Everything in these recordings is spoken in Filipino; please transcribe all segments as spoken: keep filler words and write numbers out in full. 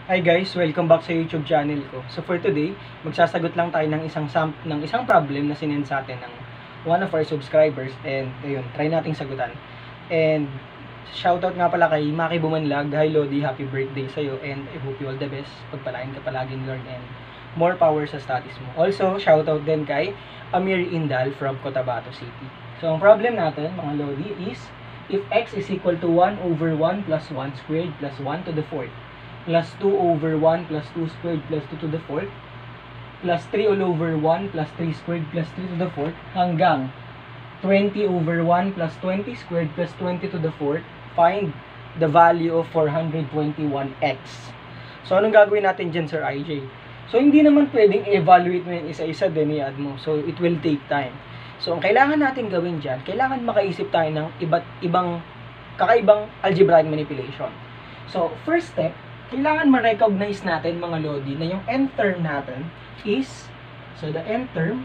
Hi guys, welcome back sa YouTube channel ko. So for today, magsasagot lang tayo ng isang sam ng isang problem na sinend sa atin ng one of our subscribers, and ayun, try nating sagutan. And shoutout nga pala kay Maki Bumanlag. Hi Lodi, happy birthday sa iyo, and I hope you all the best. Pagpalain ka palaging Lord, and more power sa studies mo. Also, shoutout din kay Amir Indal from Cotabato City. So ang problem natin, mga Lodi, is if x is equal to one over one plus one squared plus one to the fourth plus two over one plus two squared plus two to the fourth plus three all over one plus three squared plus three to the fourth hanggang twenty over one plus twenty squared plus twenty to the fourth, find the value of four hundred twenty-one x. So anong gagawin natin dyan, Sir I J? So hindi naman pwedeng evaluate mo yung isa-isa din i-add mo. So it will take time. So ang kailangan natin gawin dyan, kailangan makaisip tayo ng iba't ibang kakaibang algebraic manipulation. So first step, kailangan ma-recognize natin, mga Lodi, na yung n term natin is, so the n term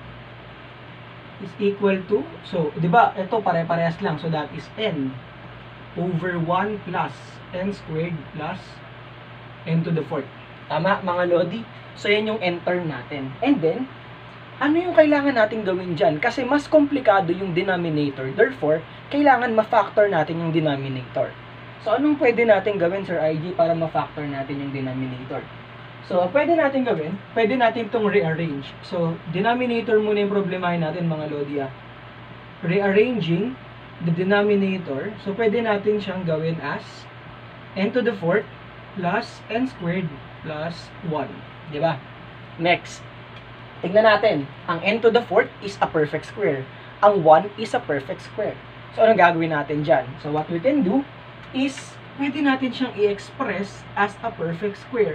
is equal to, so, di ba, ito pare-parehas lang, so that is n over one plus n squared plus n to the fourth. Tama, mga Lodi? So, yan yung n term natin. And then, ano yung kailangan natin gawin dyan? Kasi mas komplikado yung denominator. Therefore, kailangan ma-factor natin yung denominator. So, anong pwede natin gawin, Sir I G, para ma-factor natin yung denominator? So, pwede natin gawin, pwede natin itong rearrange. So, denominator muna yung problemahin natin, mga Lodi. Rearranging the denominator. So, pwede natin siyang gawin as n to the fourth plus n squared plus one. Diba? Next, tignan natin. Ang n to the fourth is a perfect square. Ang one is a perfect square. So, anong gagawin natin dyan? So, what we can do is, pwede natin siyang i-express as a perfect square.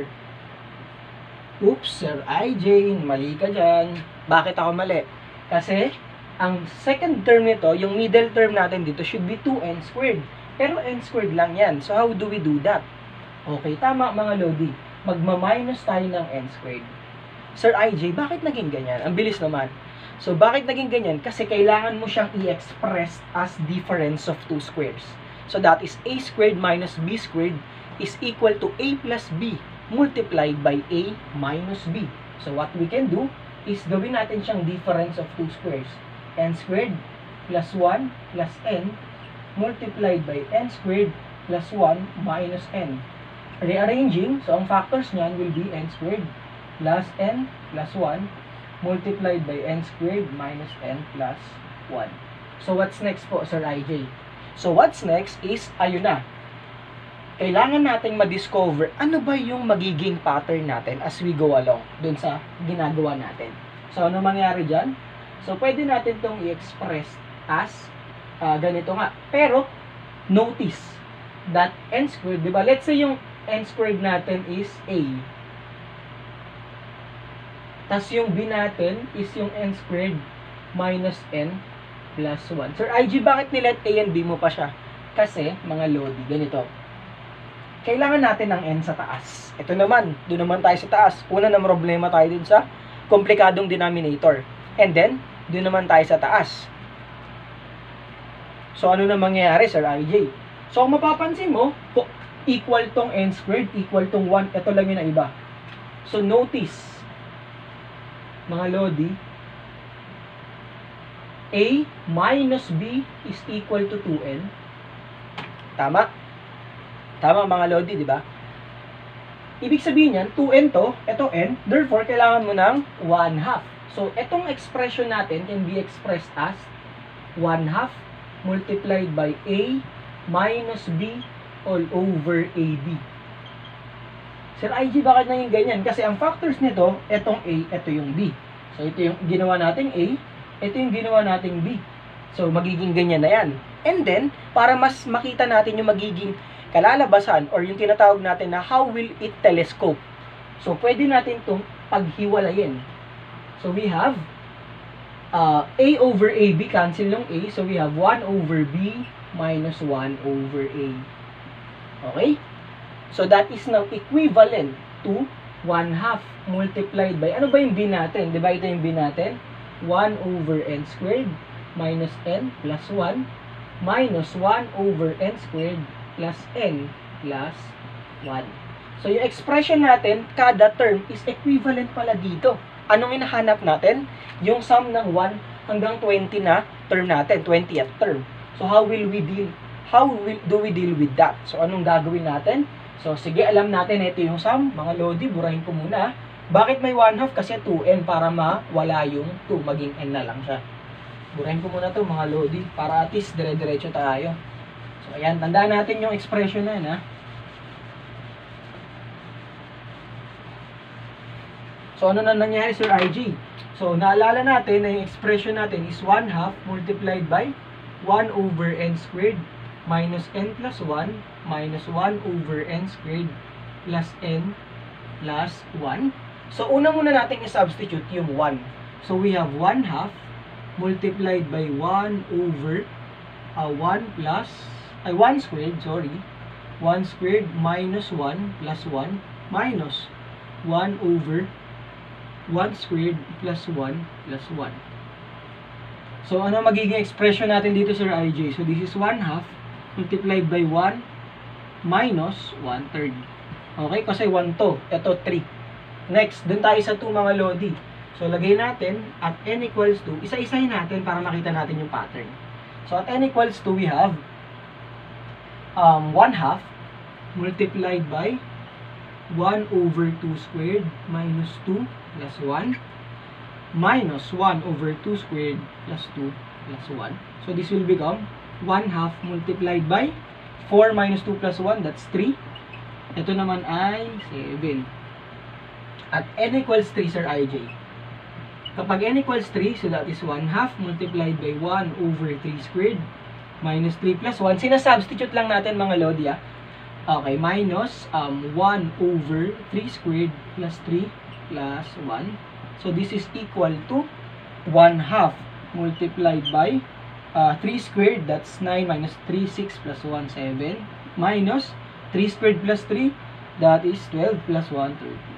Oops, Sir I J, mali ka dyan. Bakit ako mali? Kasi, ang second term nito, yung middle term natin dito, should be two n squared. Pero n squared lang yan. So, how do we do that? Okay, tama, mga Lodi. Magma-minus tayo ng n squared. Sir I J, bakit naging ganyan? Ang bilis naman. So, bakit naging ganyan? Kasi kailangan mo siyang i-express as difference of two squares. So that is a squared minus b squared is equal to a plus b multiplied by a minus b. So what we can do is gawin natin siyang difference of two squares. N squared plus one plus n multiplied by n squared plus one minus n. Rearranging, so ang factors niyan will be n squared plus n plus one multiplied by n squared minus n plus one. So what's next po, Sir I J? So, what's next is, ayun na, kailangan nating ma-discover ano ba yung magiging pattern natin as we go along dun sa ginagawa natin. So, ano mangyari dyan? So, pwede natin itong i-express as uh, ganito nga. Pero, notice that n squared, di ba? Let's say yung n squared natin is a. Tas yung b natin is yung n squared minus n plus one. Sir I G, bakit nilet A and B mo pa siya? Kasi, mga Lodi, ganito. Kailangan natin ng n sa taas. Ito naman, doon naman tayo sa taas. Una na problema tayo din sa komplikadong denominator. And then, doon naman tayo sa taas. So, ano na mangyayari, Sir I J? So, kung mapapansin mo, equal tong n squared, equal tong one, ito lang yun na iba. So, notice, mga Lodi, a minus b is equal to two n. Tama? Tama, mga Lodi, di ba? Ibig sabihin yan, two n to, ito n, therefore, kailangan mo ng one half. So, itong expression natin can be expressed as one half multiplied by a minus b all over ab. Sir I G, bakit naging ganyan? Kasi ang factors nito, itong a, ito yung b. So, ito yung ginawa nating a, ito yung ginawa nating B. So, magiging ganyan na yan. And then, para mas makita natin yung magiging kalalabasan or yung tinatawag natin na how will it telescope. So, pwede natin itong paghiwalayin. So, we have uh, A over A B, cancel yung A. So, we have one over B minus one over A. Okay? So, that is now equivalent to one half multiplied by, ano ba yung B natin? Diba ito yung B natin? one over n squared minus n plus one minus one over n squared plus n plus one. So, yung expression natin, kada term is equivalent pala dito. Anong hinahanap natin? Yung sum ng one hanggang twenty na term natin, twentieth term. So, how will we deal? How will, do we deal with that? So, anong gagawin natin? So, sige, alam natin, ito yung sum. Mga lodi, burahin ko muna. Bakit may one half? Kasi two n para mawala yung two, maging n na lang siya. Burahin ko muna to mga lodi, para at least dire-diretso tayo. So, ayan, tandaan natin yung expression na yun, ha? So, ano na nangyari, Sir I G? So, naalala natin na yung expression natin is one half multiplied by one over n squared minus n plus one minus one over n squared plus n plus one. So, una muna natin i-substitute yung one. So, we have one half multiplied by one over uh, one plus, ay, one squared, sorry. one squared minus one plus one minus one over one squared plus one plus one. So, ano magiging expression natin dito, Sir I J? So, this is one half multiplied by one minus one third. Okay? Kasi one to. Ito, three. Next, dun tayo sa two mga lodi. So, lagay natin at n equals to, isa-isahin natin para makita natin yung pattern. So, at n equals to, we have um, one half multiplied by one over two squared minus two plus one minus one over two squared plus two plus one. So, this will become one half multiplied by four minus two plus one, that's three. Ito naman ay seven. At n equals three, Sir I J. Kapag n equals three, so that is one half multiplied by one over three squared minus three plus one. Sinasubstitute lang natin mga lodi, ah. Okay, minus um, one over three squared plus three plus one. So, this is equal to one half multiplied by uh, three squared, that's nine minus three, six plus one, seven. Minus three squared plus three, that is twelve plus one, thirteen.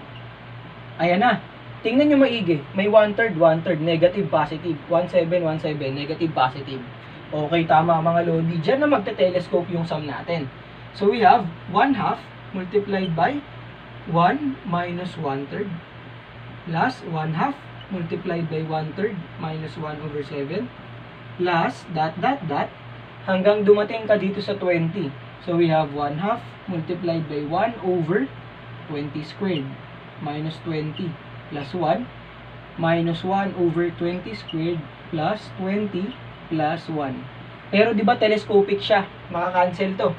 Ayan na. Tingnan nyo maigi. May one third, one third, negative, positive. one seven, one seven, negative, positive. Okay, tama mga lodi. Diyan na magte-telescope yung sum natin. So, we have one half multiplied by one minus one third plus one half multiplied by one third minus one over seven plus dot dot dot hanggang dumating ka dito sa twenty. So, we have one half multiplied by one over twenty squared minus twenty plus one minus one over twenty squared plus twenty plus one. Pero di ba telescopic siya? Maka-cancel to.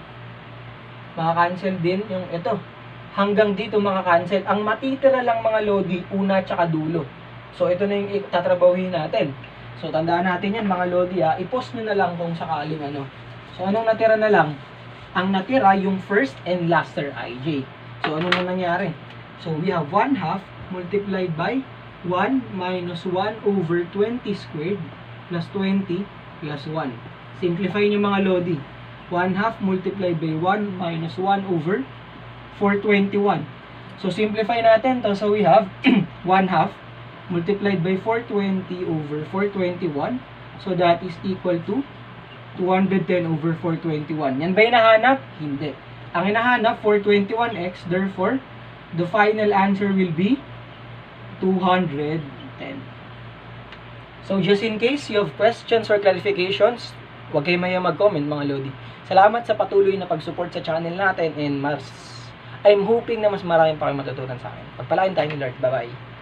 Maka-cancel din yung ito. Hanggang dito maka-cancel. Ang matitira lang mga lodi, una tsaka dulo. So, ito na yung tatrabahuhin natin. So, tandaan natin yan mga lodi, ha. I-post nyo na lang kung sakaling ano. So, anong natira na lang? Ang natira yung first and last, Sir I J. So, ano na nangyari? So, we have one half multiplied by one minus one over twenty squared plus twenty plus one. Simplify nyo mga lodi. one half multiplied by one minus one over four twenty-one. So, simplify natin to. So, we have one half multiplied by four twenty over four twenty-one. So, that is equal to two hundred ten over four twenty-one. Yan ba yung nahanap? Hindi. Ang hinahanap, four twenty-one x. Therefore, the final answer will be two hundred ten. So, just in case you have questions or clarifications, huwag kayo maya mag-comment mga lodi. Salamat sa patuloy na pag-support sa channel natin and mas I'm hoping na mas marami pa kayo matutunan sa akin. Pagpalain tayo ni Lord. Bye-bye.